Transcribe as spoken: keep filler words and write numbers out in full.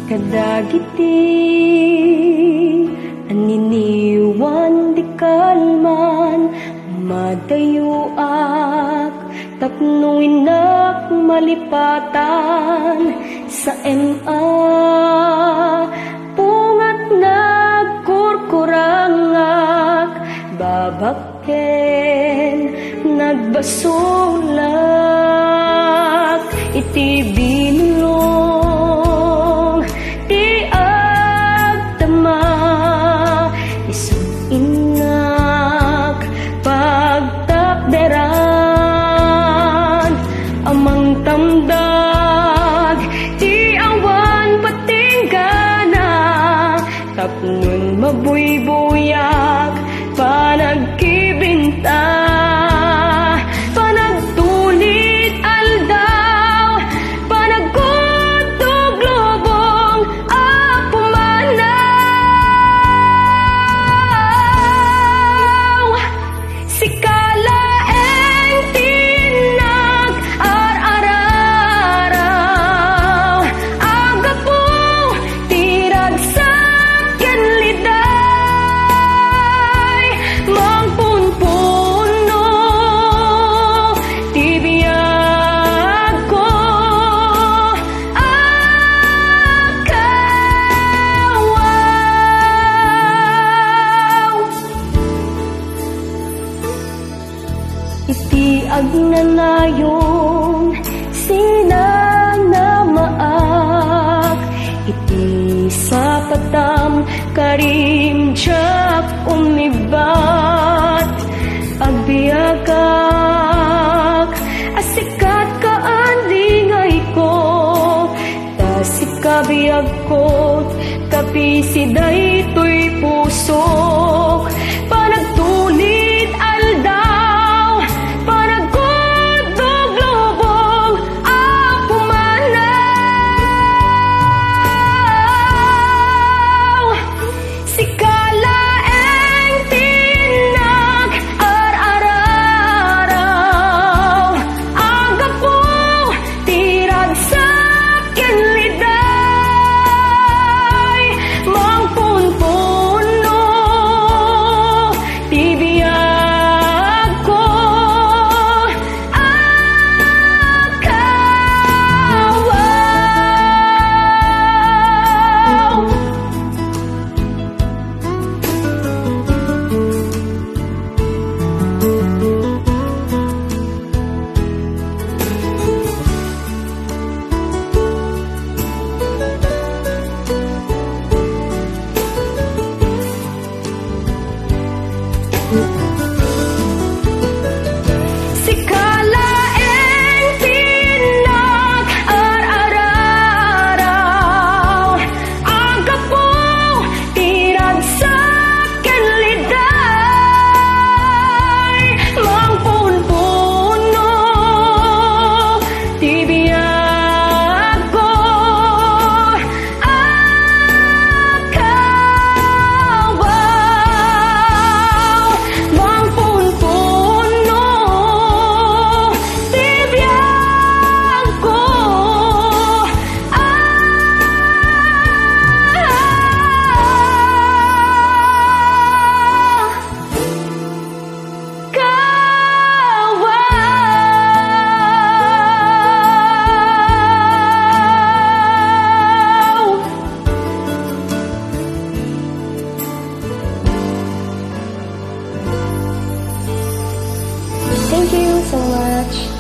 kadagiti aniniwan di kalman madayuak tapno inak malipatan sa M A pungat nagkurkurangak babaken nagbasulak iti binulong ti agtama isang inak pagtakderan amang tamdag ti awan patinggana tapnon mabuybuyak panagkibinta panagtulit aldaw panagkutog lubong apumanaw si kalaeng tinag ar-araraw agapu tirag sa kenliday mangpunpuno ti biyag ko akawaw iti agnanayon sinanamaak iti sapatam karimjak umibat agbiagak asikat kaandingay ko tasikabiag ko kapisiday to'y pusok panagtulit aldaw panagkudog lubong apumanaw si kalaeng tinag ar-araraw agapu tirag sa kenliday mangpunpuno ti biyag ko akawaw si kalaeng tinag ar-araraw agapu tirag sa kenliday mangpunpuno ti biyag ko akawaw mangpunpuno ti biyag ko akawaw. Thank you so much.